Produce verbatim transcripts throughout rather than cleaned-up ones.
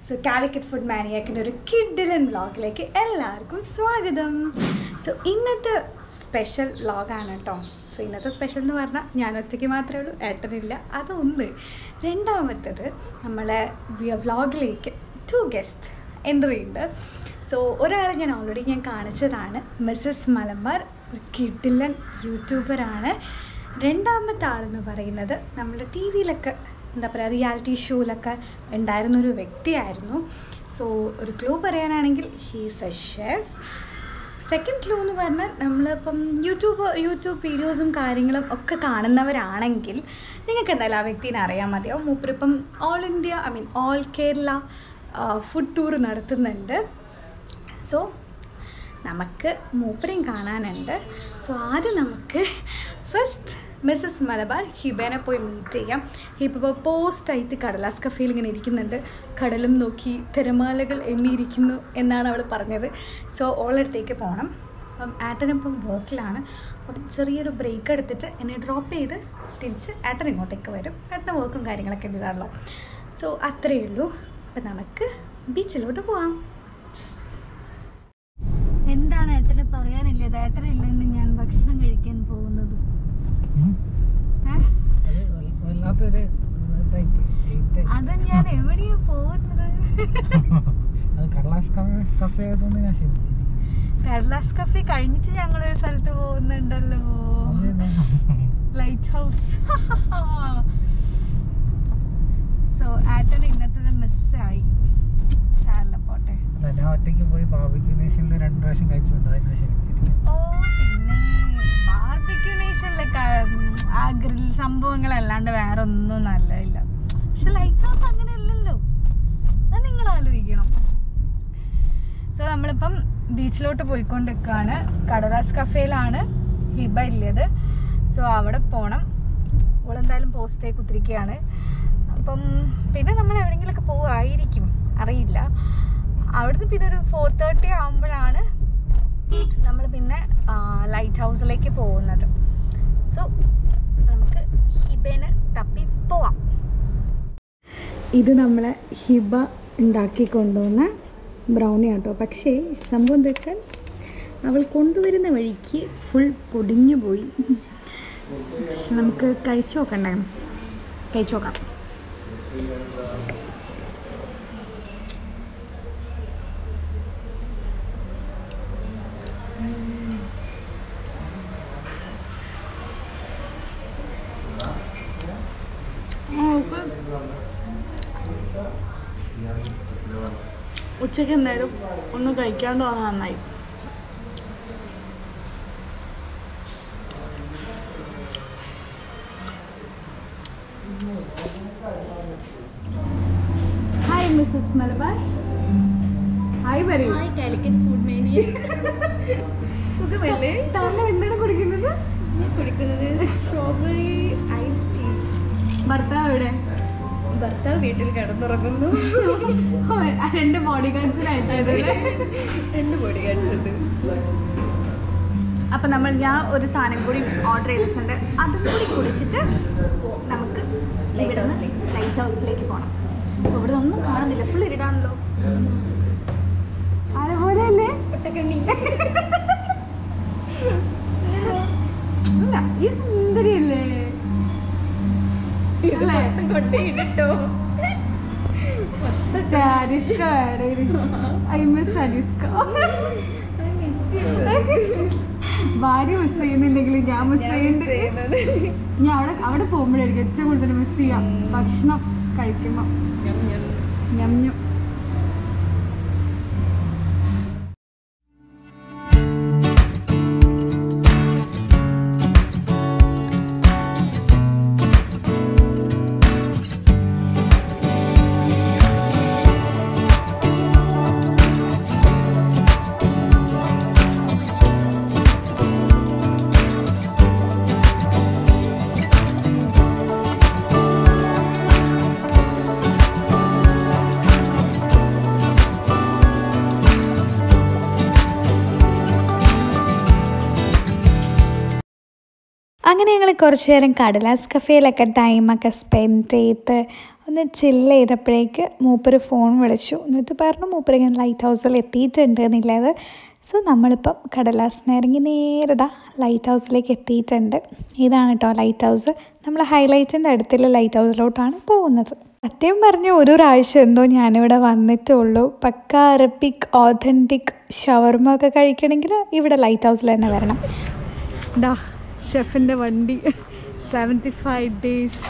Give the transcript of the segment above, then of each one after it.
So Calicut food മാനിയാക്കിൻ്റെ ഒരു കിഡിലൻ വ്ളോഗിലേക്ക് എല്ലാവർക്കും സ്വാഗതം. സോ ഇന്നത്തെ സ്പെഷ്യൽ വ്ളോഗാണ് കേട്ടോ. സോ ഇന്നത്തെ സ്പെഷ്യൽ എന്ന് പറഞ്ഞാൽ ഞാൻ ഒറ്റയ്ക്ക് മാത്രമേ ഉള്ളൂ, ഏട്ടനില്ല, അതൊന്ന്. രണ്ടാമത്തത് നമ്മളെ വ്ളോഗിലേക്ക് ടു ഗസ്റ്റ് എൻട്രി ഉണ്ട്. സോ ഒരാളെ ഞാൻ ഓൾറെഡി ഞാൻ കാണിച്ചതാണ്, മിസ്സസ് മലബാർ, ഒരു കിഡിലൻ യൂട്യൂബറാണ്. രണ്ടാമത്തെ ആളെന്ന് പറയുന്നത് നമ്മുടെ ടി വിയിലൊക്കെ എന്താ പറയുക റിയാലിറ്റി ഷോയിലൊക്കെ ഉണ്ടായിരുന്നൊരു വ്യക്തിയായിരുന്നു. സോ ഒരു ക്ലൂ പറയാനാണെങ്കിൽ he's a chef. Second clue എന്ന് പറഞ്ഞാൽ നമ്മളിപ്പം യൂട്യൂബ് യൂട്യൂബ് വീഡിയോസും കാര്യങ്ങളും ഒക്കെ കാണുന്നവരാണെങ്കിൽ നിങ്ങൾക്ക് എന്തായാലും ആ വ്യക്തിനെ അറിയാൻ മതിയാവും. മൂപ്പരിപ്പം all India I mean all Kerala food tour നടത്തുന്നുണ്ട്. സോ നമുക്ക് മൂപ്പരെയും കാണാനുണ്ട്. സോ ആദ്യം നമുക്ക് ഫസ്റ്റ് മിസ്സസ് മലബാർ ഹിബേനെ പോയി മീറ്റ് ചെയ്യാം. ഹിബ ഇപ്പോൾ പോസ്റ്റായിട്ട് കടലാസ് കഫേയിൽ ഇങ്ങനെ ഇരിക്കുന്നുണ്ട്, കടലും നോക്കി തിരമാലകൾ എണ്ണിയിരിക്കുന്നു എന്നാണ് അവൾ പറഞ്ഞത്. സോ ഓളടുത്തേക്ക് പോകണം. അപ്പം ഏട്ടനിപ്പം വർക്കിലാണ്. അപ്പം ചെറിയൊരു ബ്രേക്ക് എടുത്തിട്ട് എന്നെ ഡ്രോപ്പ് ചെയ്ത് തിരിച്ച് ഏട്ടൻ ഇങ്ങോട്ടേക്ക് വരും. ഏട്ടൻ്റെ വർക്കും കാര്യങ്ങളൊക്കെ ഇതാണല്ലോ. സോ അത്രയേ ഉള്ളൂ. അപ്പം നമുക്ക് ബീച്ചിലോട്ട് പോവാം. എന്താണ് ഏട്ടന് പറയാനില്ലത്? ഏട്ടനില്ലെന്ന് ഞാൻ ഭക്ഷണം കഴിക്കാൻ പോകുന്നത്. അത് ഞാൻ എവിടെയാ പോകുന്നത്? കടലാസ് കഫേ കഴിഞ്ഞിട്ട് ഞങ്ങളൊരു സ്ഥലത്ത് പോകുന്നുണ്ടല്ലോ, ലൈറ്റ് ഹൗസ്. സോ ഏട്ടന് ഇന്നത്തെ മിസ്സായി. സാറില്ല പോട്ടെ. ഞാൻ ഒറ്റയ്ക്ക് പോയി ബാർബിക്യൂ നേഷനിൽ രണ്ട് പ്രാവശ്യം കഴിച്ചിട്ടുണ്ട്. ഓ പിന്നെ ബാർബിക്യൂ നേഷനിലൊക്കെ ആ ഗ്രിൽ സംഭവങ്ങളല്ലാണ്ട് വേറെ ഒന്നും നല്ലതില്ല. പക്ഷെ ലൈറ്റ് ഹൗസ് അങ്ങനെയല്ലല്ലോ, അത് നിങ്ങൾ ആലോചിക്കണം. സോ നമ്മളിപ്പം ബീച്ചിലോട്ട് പോയിക്കൊണ്ടിരിക്കുകയാണ്. കടലാസ് കഫേയിലാണ് ഹിബ ഇല്ലത്. സോ അവിടെ പോകണം. ഇവളെന്തായാലും പോസ്റ്റേ കുത്തിരിക്കുകയാണ്. അപ്പം പിന്നെ നമ്മൾ എവിടെയെങ്കിലുമൊക്കെ പോവുമായിരിക്കും, അറിയില്ല. അവിടുന്ന് പിന്നെ ഒരു ഫോർ തേർട്ടി ആകുമ്പോഴാണ് നമ്മൾ പിന്നെ ലൈറ്റ് ഹൗസിലേക്ക് പോകുന്നത്. സോ നമുക്ക് ഹിബേനെ തപ്പി പോവാം. ഇത് നമ്മളെ ഹിബ ഉണ്ടാക്കി കൊണ്ടുവന്ന ബ്രൗണി ആട്ടോ. പക്ഷേ സംഭവം എന്താ വെച്ചാൽ അവൾ കൊണ്ടുവരുന്ന വഴിക്ക് ഫുൾ പൊടിഞ്ഞു പോയി. പക്ഷെ നമുക്ക് കഴിച്ചു നോക്കണ്ടേ? കഴിച്ചു നോക്കാം. ഉച്ചയ്ക്ക് എന്തായാലും ഒന്നും കഴിക്കാണ്ട് വന്നാൽ നന്നായി. Hi Mrs Malabar. ഹായ് പറയൂ. Hi Calicut food mania. സുഖമല്ലേ? താങ്കൾ എന്താണ് കുടിക്കുന്നത്? ഞാൻ കുടിക്കുന്നത് സ്ട്രോബെറി ഐസ് ടീ. ഭർത്താവ് എവിടെ? ഭർത്താവ് വീട്ടിൽ കിടന്നുറങ്ങുന്നു. രണ്ട് ബോഡി ഗാർഡ്സിന് അയച്ചത്. രണ്ട് ബോഡി ഗാർഡ്സ് ഉണ്ട്. അപ്പം നമ്മൾ ഞാൻ ഒരു സാധനം കൂടി ഓർഡർ ചെയ്തിട്ടുണ്ട്. അതും കൂടി കുടിച്ചിട്ട് നമുക്ക് ഇവിടെ നിന്ന് ലൈറ്റ് ഹൗസിലേക്ക് പോകണം. അപ്പോൾ ഇവിടെ ഒന്നും കാണുന്നില്ല, ഫുൾ ഇരുടാണല്ലോ. അതേപോലെ അല്ലേ ഒട്ടക്കണ്ണി? അല്ല, ഈ സുന്ദരിയല്ലേ? കൊണ്ടേ ഇട്ടോ. ഭാര്യ മിസ് ചെയ്യുന്നുണ്ടെങ്കിൽ ഞാൻ മിസ് ചെയ്യുന്നത്. ഞാൻ അവിടെ അവിടെ പോകുമ്പോഴായിരിക്കും ഏറ്റവും കൂടുതൽ മിസ് ചെയ്യാം ഭക്ഷണം കഴിക്കുമ്പോൾ. ഞം ഞം. അങ്ങനെ ഞങ്ങൾ കുറച്ച് നേരം കടലാസ് കഫേയിലൊക്കെ ടൈമൊക്കെ സ്പെൻഡ് ചെയ്ത് ഒന്ന് ചില്ല് ചെയ്തപ്പോഴേക്ക് മൂപ്പര് ഫോൺ വിളിച്ചു. എന്നിട്ട് പറഞ്ഞു മൂപ്പര് ഇങ്ങനെ ലൈറ്റ് ഹൗസിൽ എത്തിയിട്ടുണ്ട് എന്നുള്ളത്. സോ നമ്മളിപ്പം കടലാസിൽ ഇറങ്ങി നേരതാ ലൈറ്റ് ഹൗസിലേക്ക് എത്തിയിട്ടുണ്ട്. ഇതാണ് കേട്ടോ ലൈറ്റ് ഹൗസ്. നമ്മൾ ഹൈലൈറ്റിൻ്റെ അടുത്തുള്ള ലൈറ്റ് ഹൗസിലോട്ടാണ് പോകുന്നത്. സത്യം പറഞ്ഞ ഒരു പ്രാവശ്യം എന്തോ ഞാനിവിടെ വന്നിട്ടുള്ളൂ. പക്ക അറബിക് ഓഥൻറ്റിക് ഷവർമ ഒക്കെ കഴിക്കണമെങ്കിൽ ഇവിടെ ലൈറ്റ് ഹൗസിൽ തന്നെ വരണം. ഡാ ഷെഫിൻ്റെ വണ്ടി seventy five days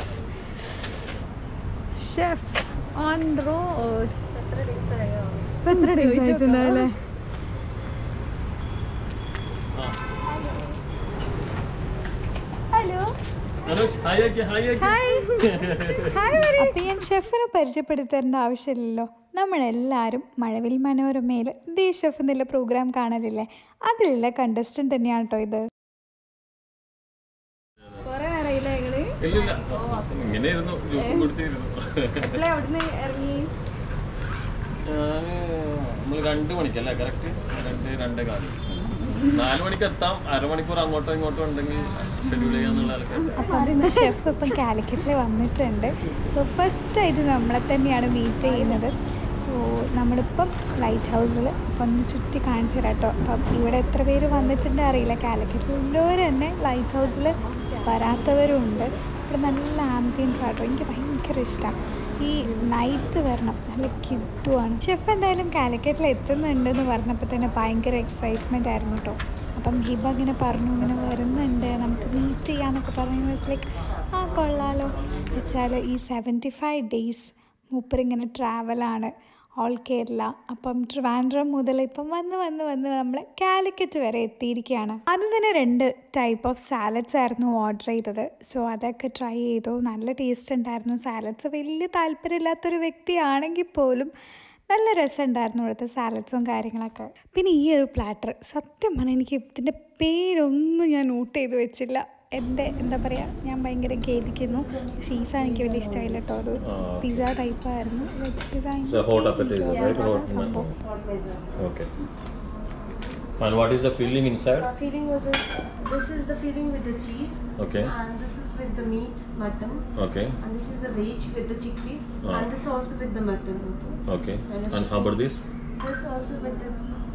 chef on road. എത്ര ഡേയ്സ് ആയിട്ടുണ്ടാവില്ലേ? അപ്പം ഞാൻ ഷെഫിനെ പരിചയപ്പെടുത്തേണ്ട ആവശ്യമില്ലല്ലോ. നമ്മളെല്ലാവരും മഴവിൽ മനോരമയിൽ ദി ഷെഫ് എന്നുള്ള പ്രോഗ്രാം കാണലില്ലേ, അതിലുള്ള കണ്ടസ്റ്റന്റ് തന്നെയാണ് കേട്ടോ ഇത്. രണ്ട് മണിക്കല്ലേ കറക്റ്റ്? രണ്ട് രണ്ടേ കാലം നാല് മണിക്ക് എത്താം. അരമണിക്കൂർ അങ്ങോട്ടോ ഇങ്ങോട്ടോ ഉണ്ടെങ്കിൽ ഷെഡ്യൂൾ ചെയ്യാന്നുള്ള ആൾക്കാർ. അപ്പം ഷെഫ് ഇപ്പം കാലിക്കറ്റിൽ വന്നിട്ടുണ്ട്. സോ ഫസ്റ്റ് ആയിട്ട് നമ്മളെ തന്നെയാണ് മീറ്റ് ചെയ്യുന്നത്. സോ നമ്മളിപ്പം ലൈറ്റ് ഹൗസിൽ ഇപ്പം ഒന്ന് ചുറ്റി കാണിച്ചു തരാം കേട്ടോ. അപ്പം ഇവിടെ എത്ര പേര് വന്നിട്ടുണ്ട് അറിയില്ല. കാലിക്കറ്റിലുള്ളവർ തന്നെ ലൈറ്റ് ഹൗസിൽ വരാത്തവരുണ്ട്. ഇവിടെ നല്ല ആംബിയൻസ് ആട്ടോ. എനിക്ക് ഭയങ്കര ഇഷ്ടമാണ്. ഈ നൈറ്റ് വരണം, നല്ല കിട്ടുവാണ്. ഷെഫ് എന്തായാലും കാലിക്കറ്റിൽ എത്തുന്നുണ്ടെന്ന് പറഞ്ഞപ്പോൾ തന്നെ ഭയങ്കര എക്സൈറ്റ്മെൻ്റ് ആയിരുന്നു കേട്ടോ. അപ്പം ഹിബ ഇങ്ങനെ പറഞ്ഞു ഇങ്ങനെ വരുന്നുണ്ട്, നമുക്ക് മീറ്റ് ചെയ്യാമെന്നൊക്കെ പറഞ്ഞു. വാസ് ലൈക്ക് ആ കൊള്ളാലോ വെച്ചാൽ ഈ സെവൻറ്റി ഫൈവ് ഡേയ്സ് മൂപ്പരിങ്ങനെ ട്രാവലാണ് ഓൾ കേരള. അപ്പം ട്രിവാൻഡ്രം മുതൽ ഇപ്പം വന്ന് വന്ന് വന്ന് നമ്മൾ കാലിക്കറ്റ് വരെ എത്തിയിരിക്കുകയാണ്. ആദ്യം തന്നെ രണ്ട് ടൈപ്പ് ഓഫ് സാലഡ്സ് ആയിരുന്നു ഓർഡർ ചെയ്തത്. സോ അതൊക്കെ ട്രൈ ചെയ്തു. നല്ല ടേസ്റ്റ് ഉണ്ടായിരുന്നു. സാലഡ്സ് വലിയ താല്പര്യമില്ലാത്തൊരു വ്യക്തിയാണെങ്കിൽ പോലും നല്ല രസമുണ്ടായിരുന്നു ഇവിടുത്തെ സാലഡ്സും കാര്യങ്ങളൊക്കെ. പിന്നെ ഈ ഒരു പ്ലാറ്റർ സത്യം പറഞ്ഞാൽ എനിക്ക് ഇതിൻ്റെ പേരൊന്നും ഞാൻ നോട്ട് ചെയ്ത് വെച്ചില്ല. എൻ്റെ എന്താ പറയുക, ഞാൻ ഭയങ്കര ഖേദിക്കുന്നു. ചീസ് എനിക്ക് വലിയ ഇഷ്ടമായില്ല കേട്ടോ. ഒരു പിസ്സ ടൈപ്പായിരുന്നു, veg pizza. And what is the filling inside? The filling was a, this is the filling with the cheese. Okay. And this is with the meat, mutton. Okay. And this is the veg with the chickpeas. Ah. And this also with the mutton. Okay. Okay. And And how about this? This also with the.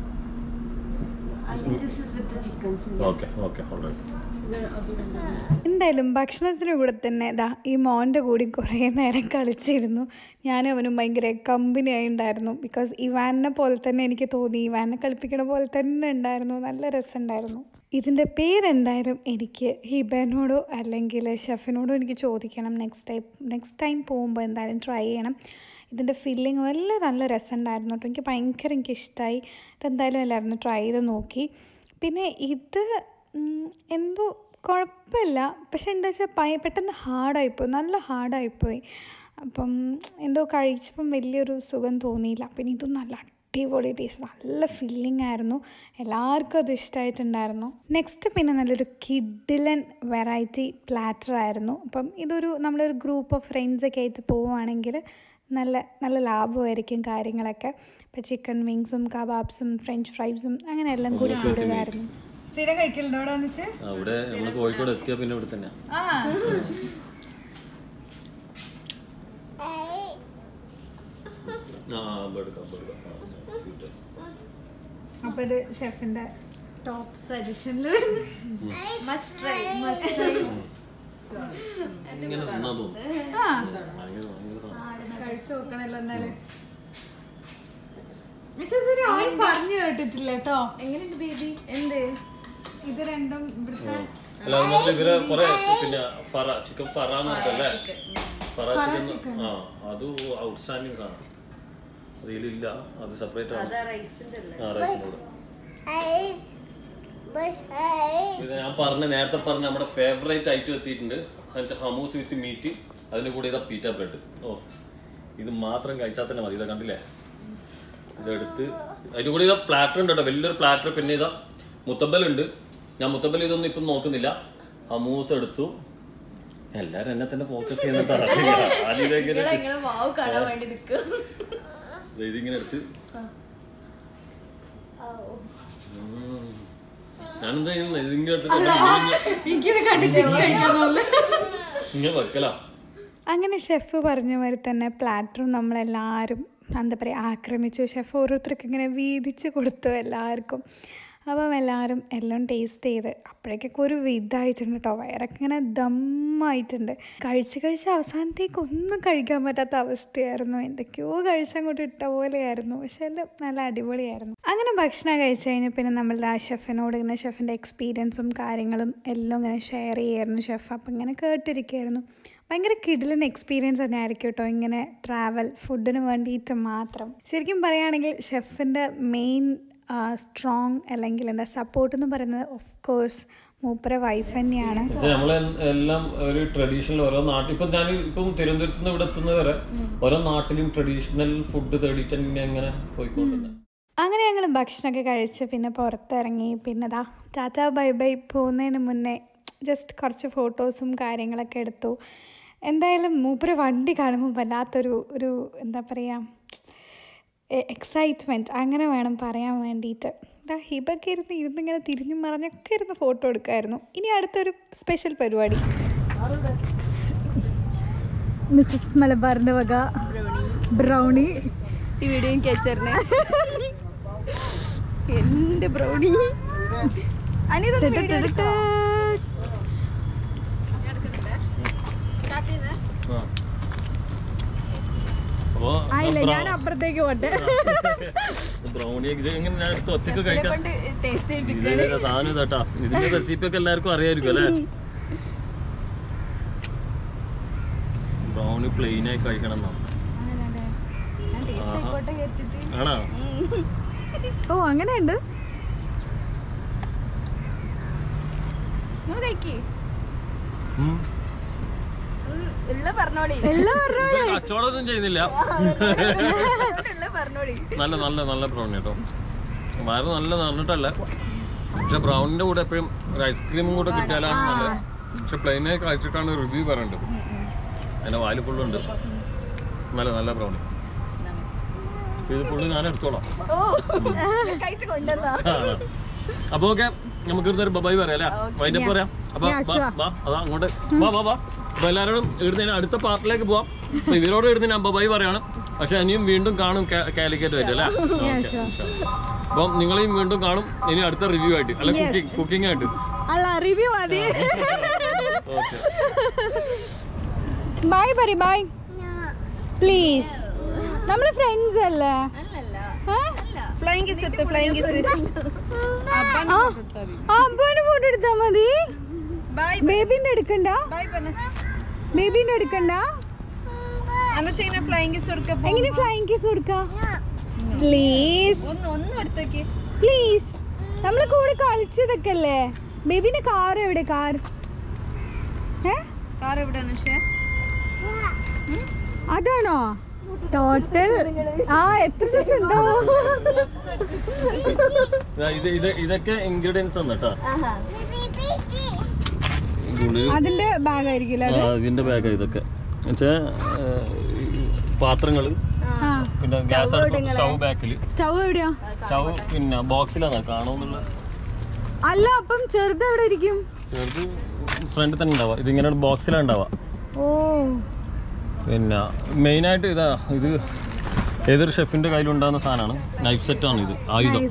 I think this is with the chicken. So yes. Okay. Okay. All right. എന്തായാലും ഭക്ഷണത്തിന് കൂടെ തന്നെ ഇതാ ഈ മോൻ്റെ കൂടി കുറേ നേരം കളിച്ചിരുന്നു. ഞാനും അവനും ഭയങ്കര കമ്പനി ആയി ഉണ്ടായിരുന്നു. ബിക്കോസ് ഇവാനെ പോലെ തന്നെ എനിക്ക് തോന്നി, ഇവാനെ കളിപ്പിക്കണ പോലെ തന്നെ ഉണ്ടായിരുന്നു. നല്ല രസമുണ്ടായിരുന്നു. ഇതിൻ്റെ പേരെന്തായാലും എനിക്ക് ഹിബനോടോ അല്ലെങ്കിൽ ഷെഫിനോടോ എനിക്ക് ചോദിക്കണം. നെക്സ്റ്റ് ടൈം നെക്സ്റ്റ് ടൈം പോകുമ്പോൾ എന്തായാലും ട്രൈ ചെയ്യണം. ഇതിൻ്റെ ഫില്ലിങ് എല്ലാം നല്ല രസമുണ്ടായിരുന്നു കേട്ടോ. എനിക്ക് ഭയങ്കര എനിക്ക് ഇഷ്ടമായി. ഇതെന്തായാലും എല്ലാവരും ട്രൈ ചെയ്ത് നോക്കി. പിന്നെ ഇത് എന്തോ കുഴപ്പമില്ല, പക്ഷെ എന്താ വെച്ചാൽ പയ പെട്ടെന്ന് ഹാർഡായിപ്പോയി, നല്ല ഹാർഡായിപ്പോയി. അപ്പം എന്തോ കഴിച്ചപ്പം വലിയൊരു സുഖം തോന്നിയില്ല. പിന്നെ ഇതും നല്ല അടിപൊളി ടേസ്റ്റ്, നല്ല ഫില്ലിംഗ് ആയിരുന്നു. എല്ലാവർക്കും അത് ഇഷ്ടമായിട്ടുണ്ടായിരുന്നു. നെക്സ്റ്റ് പിന്നെ നല്ലൊരു കിഡിലൻ വെറൈറ്റി പ്ലാറ്റർ ആയിരുന്നു. അപ്പം ഇതൊരു നമ്മളൊരു ഗ്രൂപ്പ് ഓഫ് ഫ്രണ്ട്സൊക്കെ ആയിട്ട് പോവുകയാണെങ്കിൽ നല്ല നല്ല ലാഭമായിരിക്കും കാര്യങ്ങളൊക്കെ. ഇപ്പം ചിക്കൻ വിങ്സും കബാബ്സും ഫ്രഞ്ച് ഫ്രൈസും അങ്ങനെ എല്ലാം കൂടി കൂടുതലായിരുന്നു. സ്ഥിരം കഴിക്കലുണ്ടോടാന്ന് വെച്ചാൽ അവിടെ നമ്മൾ കോഴിക്കോട് എത്തിയ പിന്നെ ഇവിടെ തന്നെ. അപ്പൊ ഇത് ഷെഫിന്റെ ടോപ്പ് സജഷനിൽ Must try. Must try. കഴിച്ചു നോക്കണല്ലോ എന്നാല്. പക്ഷെ ഇതൊരു ആരും പറഞ്ഞു കേട്ടിട്ടില്ല കേട്ടോ. എങ്ങനെയുണ്ട് ബേബി? എന്ത് ഇത് രണ്ടും ഇവിടുത്തെ ഇവര് കുറെ പിന്നെ ഫറ ചിക്കൻ ഫറ എന്ന് പറഞ്ഞല്ലേ, ഫറ ചിക്കൻ. ആ അത് ഔട്ട്സ്റ്റാൻഡിങ് സാധനം. അതിലില്ല, അത് സെപ്പറേറ്റ് ആണ്. ആ റൈസിനോട് ഞാൻ പറഞ്ഞ നേരത്തെ പറഞ്ഞ നമ്മുടെ ഫേവറേറ്റ് ഐറ്റം എത്തിയിട്ടുണ്ട്. ഹമൂസ് വിത്ത് മീറ്റ്, അതിൻ്റെ കൂടെ ഇതാ പീറ്റ ബ്രെഡ്. ഓ ഇത് മാത്രം കഴിച്ചാൽ തന്നെ മതി. ഇതാ കണ്ടില്ലേ, ഇതെടുത്ത് അതിൻ്റെ കൂടെ ഇതാ പ്ലാറ്റർ ഉണ്ട് കേട്ടോ, വലിയൊരു പ്ലാറ്റർ. പിന്നെ ഇതാ മുത്തബലുണ്ട്. ഞാൻ മുത്തബൽ ഇതൊന്നും ഇപ്പം നോക്കുന്നില്ല. ഹമൂസ് എടുത്തു. എല്ലാരും എന്നെ തന്നെ ഫോക്കസ് ചെയ്യുന്നുണ്ട്. ഇതിങ്ങനെ എടുത്ത് ഞാനെന്താ ഇതിങ്ങനെ എടുത്തിട്ട് ഇങ്ങനെ വെക്കല. അങ്ങനെ ഷെഫ് പറഞ്ഞ മാതിരി തന്നെ പ്ലാറ്ററും നമ്മളെല്ലാവരും എന്താ പറയുക ആക്രമിച്ചു. ഷെഫ് ഓരോരുത്തർക്ക് ഇങ്ങനെ വീതിച്ച് കൊടുത്തു എല്ലാവർക്കും. അപ്പം എല്ലാവരും എല്ലാം ടേസ്റ്റ് ചെയ്ത് അപ്പോഴേക്കൊക്കെ ഒരു വിധമായിട്ടുണ്ട് കേട്ടോ. വയറൊക്കെ ഇങ്ങനെ ദമ്മായിട്ടുണ്ട്. കഴിച്ച് കഴിച്ച് അവസാനത്തേക്ക് ഒന്നും കഴിക്കാൻ പറ്റാത്ത അവസ്ഥയായിരുന്നു. എന്തൊക്കെയോ കഴിച്ചങ്ങോട്ട് ഇട്ട പോലെയായിരുന്നു. പക്ഷേ എല്ലാം നല്ല അടിപൊളിയായിരുന്നു. അങ്ങനെ ഭക്ഷണം കഴിച്ച് കഴിഞ്ഞ് പിന്നെ നമ്മളുടെ ആ ഷെഫിനോട് ഇങ്ങനെ ഷെഫിൻ്റെ എക്സ്പീരിയൻസും കാര്യങ്ങളും എല്ലാം ഇങ്ങനെ ഷെയർ ചെയ്യായിരുന്നു ഷെഫ്. അപ്പം ഇങ്ങനെ കേട്ടിരിക്കുകയായിരുന്നു. ഭയങ്കര കിടിലൻ എക്സ്പീരിയൻസ് തന്നെ ആയിരിക്കും കേട്ടോ ഇങ്ങനെ ട്രാവൽ ഫുഡിന് വേണ്ടിയിട്ട് മാത്രം. ശരിക്കും പറയുകയാണെങ്കിൽ ഷെഫിൻ്റെ മെയിൻ സ്ട്രോങ് അല്ലെങ്കിൽ എന്താ സപ്പോർട്ട് എന്ന് പറയുന്നത് ഓഫ് കോഴ്സ് മൂപ്പര വൈഫ് തന്നെയാണ്. നമ്മളെല്ലാം ഒരു ട്രഡീഷണൽ ഓരോ നാട്ടിൽ ഇപ്പം ഞാൻ ഇപ്പം തിരുവനന്തപുരത്ത് നിന്ന് ഇവിടെ എത്തുന്നത് വരെ ഓരോ നാട്ടിലും ട്രഡീഷണൽ ഫുഡ് തേടിയിട്ട് എങ്ങനെ പോയിക്കൊണ്ടിരുന്നത്. അങ്ങനെ ഞങ്ങൾ ഭക്ഷണമൊക്കെ കഴിച്ച് പിന്നെ പുറത്തിറങ്ങി. പിന്നെ ദാ ടാറ്റാ ബൈ ബൈ പോകുന്നതിന് മുന്നേ ജസ്റ്റ് കുറച്ച് ഫോട്ടോസും കാര്യങ്ങളൊക്കെ എടുത്തു. എന്തായാലും മൂപ്പര വണ്ടി കാണുമ്പോൾ വല്ലാത്തൊരു ഒരു എന്താ പറയുക എക്സൈറ്റ്മെൻറ്റ് അങ്ങനെ വേണം പറയാൻ വേണ്ടിയിട്ട്. ഇതാ ഹിബൊക്കെ ഇരുന്ന് ഇരുന്നിങ്ങനെ തിരിഞ്ഞും മറിഞ്ഞൊക്കെ ഇരുന്ന് ഫോട്ടോ എടുക്കുമായിരുന്നു. ഇനി അടുത്തൊരു സ്പെഷ്യൽ പരിപാടി മിസ്സസ് മലബാറിൻ്റെ വക ബ്രൗണി. ഈ വീഡിയോ ക്യാച്ചറിനെ എൻ്റെ ബ്രൗണി ആയില്ല, ഞാൻ അപ്പുറത്തേക്ക് പോട്ടെ. ബ്രൗണി ഒറ്റക്ക് കഴിക്കാം സാധനം കേട്ടാ. ഇതിന്റെ റെസിപ്പി ഒക്കെ എല്ലാവർക്കും അറിയായിരിക്കും അല്ലേ. ബ്രൗണി പ്ലെയിൻ ആയി കഴിക്കണം എന്നാണ്. ആണോ? ഓ അങ്ങനെയുണ്ട്. കച്ചവടമൊന്നും ചെയ്യുന്നില്ല. നല്ല നല്ല നല്ല ബ്രൗണി കേട്ടോ. വയറ് നല്ല നിറഞ്ഞിട്ടല്ല, പക്ഷെ ബ്രൗണിന്റെ കൂടെ എപ്പോഴും ഒരു ഐസ്ക്രീമും കൂടെ കിട്ടിയാലാണ് നല്ല. പക്ഷെ പ്ലെയിനായി കഴിച്ചിട്ടാണ് റിവ്യൂ പറയേണ്ടത്. അതിന്റെ വാല് ഫുള്ളുണ്ട്. നല്ല നല്ല ബ്രൗണി. ഇത് ഫുള്ള് ഞാൻ എടുത്തോളാം. അപ്പൊ ഓക്കെ, നമുക്ക് ഇരുന്നൊരു ബബായി പറയാം അല്ലേ, വൈൻഡപ്പ് പറയാം. അപ്പൊ അതാ അങ്ങോട്ട് വാ വാ വാ. അപ്പൊ എല്ലാവരോടും ഇടുന്നതിന് അടുത്ത പാർട്ടിലേക്ക് പോവാം. അപ്പൊ ഇവരോട് ഇടുന്ന ഞാൻ ബബായി പറയാണ്. പക്ഷെ ഇനിയും വീണ്ടും കാണും കാലിക്കറ്റ് ആയിട്ട് അല്ലേ. അപ്പം നിങ്ങളെയും വീണ്ടും കാണും ഇനി അടുത്ത റിവ്യൂ ആയിട്ട് അല്ല കുക്കിംഗ് കുക്കിംഗ് ആയിട്ട്. റിവ്യൂ മതി. ബൈ പറ ബൈ പ്ലീസ്. നമ്മള് ഫ്രണ്ട്സ് അല്ലേ? ഫ്ലൈങ് കിസ് എടുത്ത് ഫ്ലൈങ് കിസ് അബ്ബാന് ഫോട്ടോ എടുത്താ മതി. ബേബിന്റെ എടുക്കണ്ട, ബേബിന്റെ എടുക്കണ്ട. ഫ്ലൈങ് കിസ് കൊടുക്ക. എങ്ങനെ ഫ്ലൈങ് കിസ് കൊടുക്കാം? പ്ലീസ് ഒന്നും എടുത്തേക്ക് പ്ലീസ്. നമ്മള് കൂടെ കളിച്ചതൊക്കെ അല്ലേ. ബേബിന്റെ കാർ എവിടെ? കാർ കാർ എവിടെയാണ്? അതാണോ ടോട്ടൽ? ആ എത്ര ദിവസം ഉണ്ടോ? ഇതൊക്കെ ഇൻഗ്രീഡിയൻസ് ആണ് കേട്ടോ. അതിന്റെ ബാഗ് ആയിരിക്കില്ല. ഇതിന്റെ ബാഗ് ഇതൊക്കെ പാത്രങ്ങള്, പിന്നെ ഗ്യാസ് സ്റ്റൗ ബാക്കില്. സ്റ്റൗ എവിടെയാ? സ്റ്റൗ പിന്നെ ബോക്സിലാണ് കാണുന്നുള്ള. അല്ല അപ്പം ചെറുത് എവിടെ ഇരിക്കും? ചെറുത് ഫ്രണ്ടിൽ തന്നെ ഉണ്ടാവുക. ഇതിങ്ങനെ ബോക്സിലാണ് ഉണ്ടാവുക. ഓ പിന്നെ മെയിനായിട്ട് ഇതാ, ഇത് ഏതൊരു ഷെഫിന്റെ കയ്യിലുണ്ടാകുന്ന സാധനമാണ്. നൈഫ് സെറ്റ് ആണ് ഇത്, ആയുധം.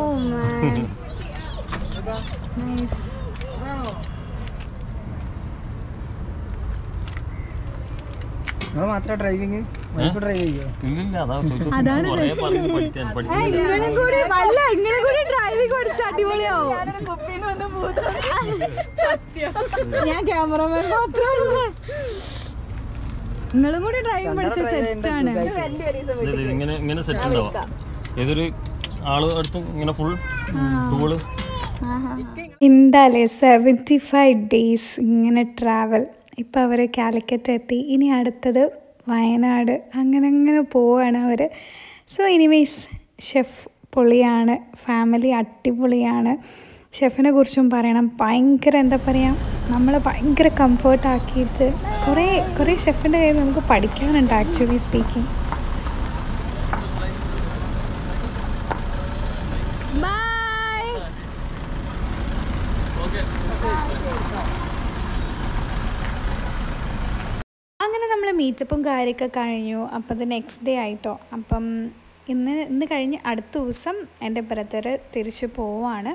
ഡ്രൈവിംഗ് ഡ്രൈവ് ചെയ്യോ? ഇല്ലില്ല, അതാ പഠിക്കാൻ അടിപൊളിയാവും. ഞാൻ ക്യാമറമാൻ മാത്രമാണ്. നിങ്ങളും കൂടി ഡ്രൈവിംഗ് പഠിച്ച സെറ്റാണ്. ഇങ്ങനെ ഇങ്ങനെ സെറ്റ് ഉണ്ടാവാം. ഏതൊരു ആള് അടുത്തും ഇങ്ങനെ ഫുൾ ടൂള്. എന്തായാലും സെവൻറ്റി ഫൈവ് ഡേയ്സ് ഇങ്ങനെ ട്രാവൽ. ഇപ്പോൾ അവർ കാലിക്കറ്റ് എത്തി. ഇനി അടുത്തത് വയനാട്. അങ്ങനെ അങ്ങനെ പോവാണ് അവർ. സോ എനിവേയ്സ് ഷെഫ് പൊളിയാണ്, ഫാമിലി അടിപൊളിയാണ്. ഷെഫിനെ കുറിച്ചും പറയണം. ഭയങ്കര എന്താ പറയുക, നമ്മൾ ഭയങ്കര കംഫർട്ടാക്കിയിട്ട് കുറേ കുറേ ഷെഫിൻ്റെ കയ്യിൽ നമുക്ക് പഠിക്കാനുണ്ട് ആക്ച്വലി സ്പീക്കിംഗ്. അങ്ങനെ നമ്മൾ മീറ്റപ്പും കാര്യമൊക്കെ കഴിഞ്ഞു. അപ്പോൾ അത് നെക്സ്റ്റ് ഡേ ആയിട്ടോ. അപ്പം ഇന്ന് ഇന്ന് കഴിഞ്ഞ് അടുത്ത ദിവസം എൻ്റെ ബ്രദർ തിരിച്ചു പോവാണ്.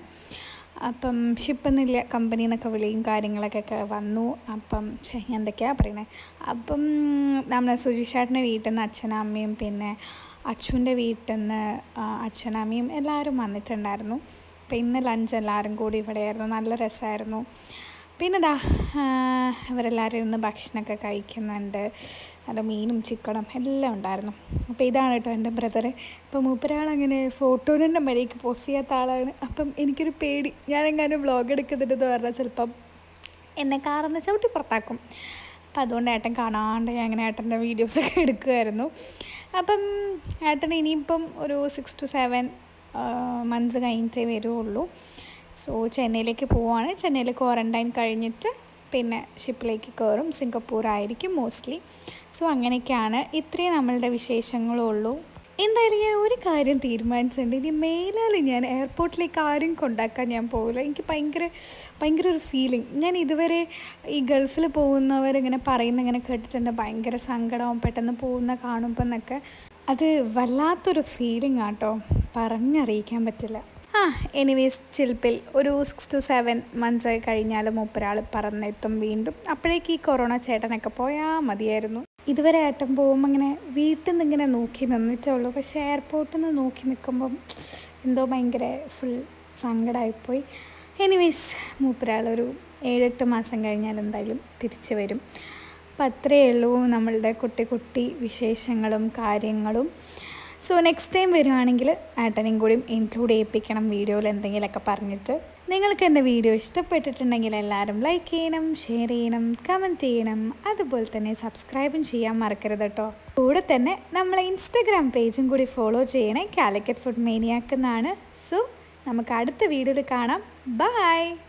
അപ്പം ഷിപ്പെന്നില്ല കമ്പനിയിൽ നിന്നൊക്കെ വിളിയും കാര്യങ്ങളൊക്കെ വന്നു. അപ്പം എന്തൊക്കെയാണ് പറയണേ, അപ്പം നമ്മളെ സുജിഷേട്ടൻ്റെ വീട്ടിൽ നിന്ന് അച്ഛനമ്മയും പിന്നെ അച്ഛൻ്റെ വീട്ടിൽ നിന്ന് അച്ഛനമ്മയും എല്ലാവരും വന്നിട്ടുണ്ടായിരുന്നു. അപ്പോൾ ഇന്ന് ലഞ്ച് എല്ലാവരും കൂടി ഇവിടെയായിരുന്നു. നല്ല രസമായിരുന്നു. പിന്നെ ദാ അവരെല്ലാവരും ഇരുന്ന് ഭക്ഷണമൊക്കെ കഴിക്കുന്നുണ്ട്. നല്ല മീനും ചിക്കനും എല്ലാം ഉണ്ടായിരുന്നു. അപ്പോൾ ഇതാണ് കേട്ടോ എൻ്റെ ബ്രദർ. അപ്പോൾ മൂപ്പരാളങ്ങനെ ഫോട്ടോനെ മര്യാദയ്ക്ക് പോസ്റ്റ് ചെയ്യാത്ത ആളാണ്. അപ്പം എനിക്കൊരു പേടി, ഞാനെങ്ങാനും വ്ളോഗ് എടുക്കുന്നുണ്ടെന്ന് പറഞ്ഞാൽ ചിലപ്പം എന്നെ കാറന്ന് ചവിട്ടി പുറത്താക്കും. അപ്പം അതുകൊണ്ട് ഏട്ടൻ കാണാണ്ട് ഞാൻ അങ്ങനെ ഏട്ടൻ്റെ വീഡിയോസൊക്കെ എടുക്കുമായിരുന്നു. അപ്പം ഏട്ടൻ ഇനിയിപ്പം ഒരു സിക്സ് ടു സെവൻ മന്ത്സ് കഴിഞ്ഞിട്ടേ വരുള്ളൂ. സോ ചെന്നൈയിലേക്ക് പോവുകയാണ്. ചെന്നൈയിൽ ക്വാറൻറ്റൈൻ കഴിഞ്ഞിട്ട് പിന്നെ ഷിപ്പിലേക്ക് കയറും. സിംഗപ്പൂർ ആയിരിക്കും മോസ്റ്റ്ലി. സോ അങ്ങനെയൊക്കെയാണ്. ഇത്രയും നമ്മളുടെ വിശേഷങ്ങളും ഉള്ളൂ. എന്തായാലും ഞാൻ ഒരു കാര്യം തീരുമാനിച്ചിട്ടുണ്ട്, ഇനി മേലാൽ ഞാൻ എയർപോർട്ടിലേക്ക് ആരും കൊണ്ടാക്കാൻ ഞാൻ പോകില്ല. എനിക്ക് ഭയങ്കര ഭയങ്കര ഒരു ഫീലിംഗ്. ഞാൻ ഇതുവരെ ഈ ഗൾഫിൽ പോകുന്നവരിങ്ങനെ പറയുന്ന ഇങ്ങനെ കേട്ടിട്ടുണ്ട്, ഭയങ്കര സങ്കടവും പെട്ടെന്ന് പോകുന്ന കാണുമ്പോൾ എന്നൊക്കെ. അത് വല്ലാത്തൊരു ഫീലിംഗ് ആട്ടോ, പറഞ്ഞറിയിക്കാൻ പറ്റില്ല. ആ എനിവേസ് ചിൽപ്പിൽ ഒരു സിക്സ് ടു സെവൻ മന്ത്സ് ആയി കഴിഞ്ഞാൽ മൂപ്പരാൾ പറന്നെത്തും വീണ്ടും. അപ്പോഴേക്ക് ഈ കൊറോണ ചേട്ടനൊക്കെ പോയാൽ മതിയായിരുന്നു. ഇതുവരെ ഏട്ടൻ പോകുമ്പോൾ ഇങ്ങനെ വീട്ടിൽ നിന്ന് ഇങ്ങനെ നോക്കി നിന്നിട്ടുള്ളൂ. പക്ഷേ എയർപോർട്ടിൽ നിന്ന് നോക്കി നിൽക്കുമ്പം എന്തോ ഭയങ്കര ഫുൾ സങ്കടമായിപ്പോയി. എനിവേസ് മൂപ്പരാളൊരു ഏഴെട്ട് മാസം കഴിഞ്ഞാൽ എന്തായാലും തിരിച്ചു വരും. അപ്പം അത്രയേ ഉള്ളൂ നമ്മളുടെ കുട്ടി കുട്ടി വിശേഷങ്ങളും കാര്യങ്ങളും. സോ നെക്സ്റ്റ് ടൈം വരുവാണെങ്കിൽ ഏട്ടനെയും കൂടി ഇൻക്ലൂഡ് ചെയ്യിപ്പിക്കണം വീഡിയോയിൽ എന്തെങ്കിലുമൊക്കെ പറഞ്ഞിട്ട്. നിങ്ങൾക്ക് എൻ്റെ വീഡിയോ ഇഷ്ടപ്പെട്ടിട്ടുണ്ടെങ്കിൽ എല്ലാവരും ലൈക്ക് ചെയ്യണം, ഷെയർ ചെയ്യണം, കമൻറ്റ് ചെയ്യണം. അതുപോലെ തന്നെ സബ്സ്ക്രൈബും ചെയ്യാൻ മറക്കരുത് കേട്ടോ. കൂടെ തന്നെ നമ്മളെ ഇൻസ്റ്റഗ്രാം പേജും കൂടി ഫോളോ ചെയ്യണേ. കാലിക്കറ്റ് ഫുഡ് മേനിയാക്ക് എന്നാണ്. സോ നമുക്ക് അടുത്ത വീഡിയോയിൽ കാണാം. ബൈ.